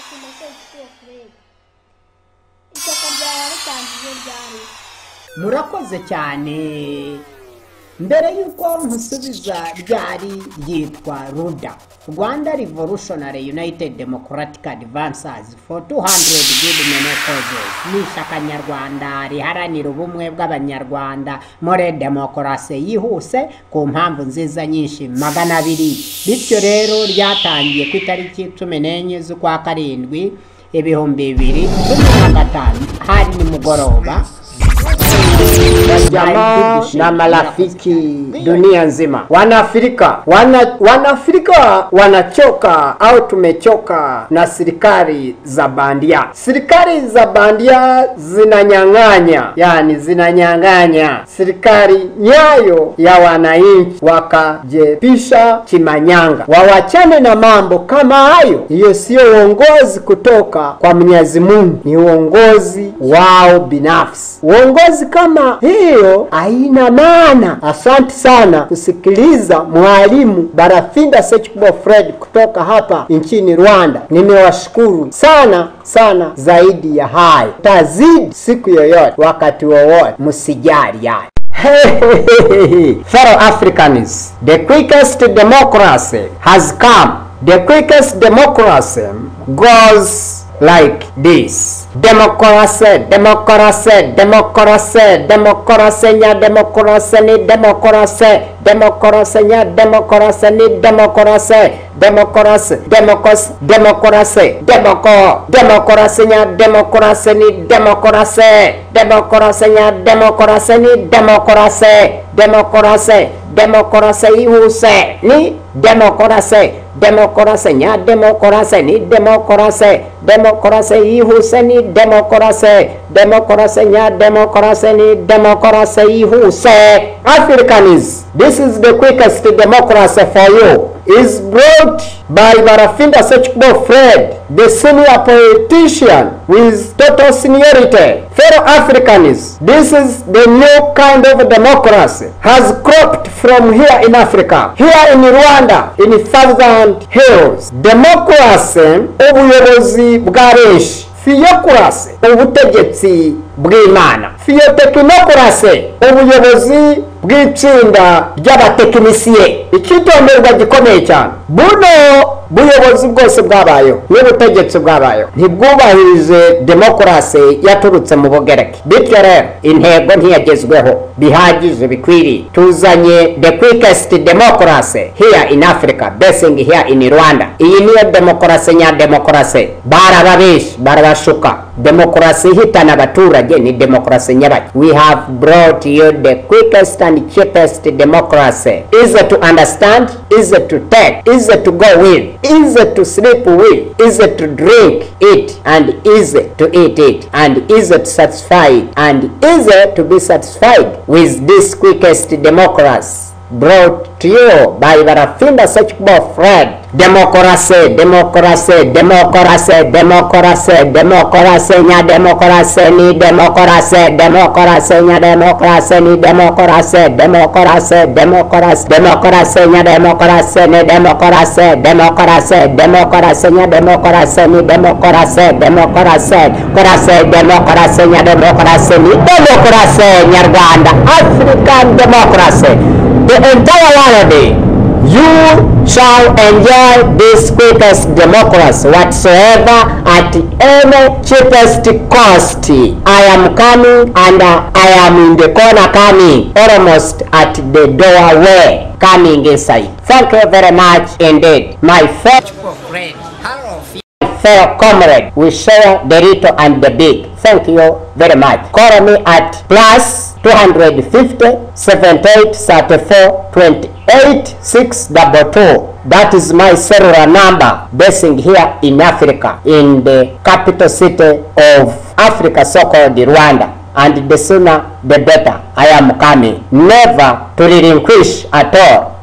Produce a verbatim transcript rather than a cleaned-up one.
murakoze cyane. Mbere yuko nkusubiza ryari ryitwa ruda, Rwanda Revolutionary United Democratic Advances for two hundred good many causes, ni ishyaka nyarwanda riharanira ubumwe bw'abanyarwanda muri demokarasi yihuse ku mpamvu nziza nyinshi magana abiri. Bityo rero ryatangiye ku itariki cumi n'enye z'ukwa karindwi ibihumbi bibiri cumi na gatanu hari nimugoroba. Jamaa na marafiki dunia nzima, Wanaafrika wana Wanaafrika wanachoka au tumechoka na serikali za bandia. Serikali za bandia zinanyang'anya, yani zinanyang'anya serikali nyayo ya wananchi, wakajepisha kimanyanga. Wawachane na mambo kama hayo. Hiyo sio uongozi kutoka kwa Mwenyezi Mungu, ni uongozi wao binafsi. Uongozi kama hiyo haina maana. Asante sana kusikiliza Mwalimu Barafinda Sekikubo Fred kutoka hapa nchini Rwanda. Nimewashukuru sana sana. Zaidi ya hayo tazidi siku yoyote, wakati wowote, msijali yani. Fellow Africans, the quickest democracy has come. The quickest democracy goes like this. Democracy, democracy, democracy, democracy, nya democracy, ni democracy, democracy, nya democracy, ni democracy, democracy, democracy, democracy, democo, democracy, nya democracy, ni democracy, democracy, nya democracy, ni democracy, democracy, democracy ihuse ni democracy, democracy, nya democracy, ni democracy, democracy ihuse ni democracy, democracy, nya democracy, ni democracy ihuse. Africans, this is the quickest democracy for you. Is brought by Barafinda Sekikubo Fred, the senior politician with total seniority. Fellow Africans, this is the new kind of democracy has cropped from here in Africa, here in Rwanda, in Thousand Hills. Democracy, ubuyobozi bwa benshi. Theocracy, ubutegetsi bw'Imana. Theotechnocracy, ubuyobozi bw'itsinda ry'abatekinisiye. Ikitonderwa gikomeye cyane, buno buyobozi bwose bwabayo n'ubutegetsi bwabayo ntibwubahirize demokarasi yaturutse mu Bugereki. Bityo rero intego ntiyagezweho bihagije bikwiriye. Tuzanye the quickest democracy here in Africa, basing here in Rwanda. Iyi niyo demokarasi nya demokarasi. Barababish, barabashuka. Demokarasi hitana abaturage ni demokarasi nyabaki. We have brought you the quickest and cheapest democracy. Easy to understand, easy to take, easy to go with, easy to sleep with, easy to drink it, and easy to eat it, and easy to satisfy it, and easy to be satisfied with this quickest democracy brought to you by Barafinda Sekikubo Fred. Democracy, democracy, democracy, democracy, democracy, nya democracy, ni democracy, democracy, nya democracy, ni democracy, democracy, democracy, democracy, nya democracy, ni democracy, democracy, democracy, nya democracy, ni democracy, democracy, democracy, democracy, nya democracy, ni democracy, Nyarwanda, African democracy. The entire world, you shall enjoy this quickest democracy whatsoever at any cheapest cost. I am coming and uh, I am in the corner coming, almost at the doorway coming inside. Thank you very much indeed, my fellow fellow comrade. We share the little and the big. Thank you very much. Call me at plus two hundred fifty, seventy-eight, thirty-four, twenty-eight, six two two. That is my cellular number, basing here in Africa, in the capital city of Africa, so-called Rwanda. And the sooner the better. I am coming, never to relinquish at all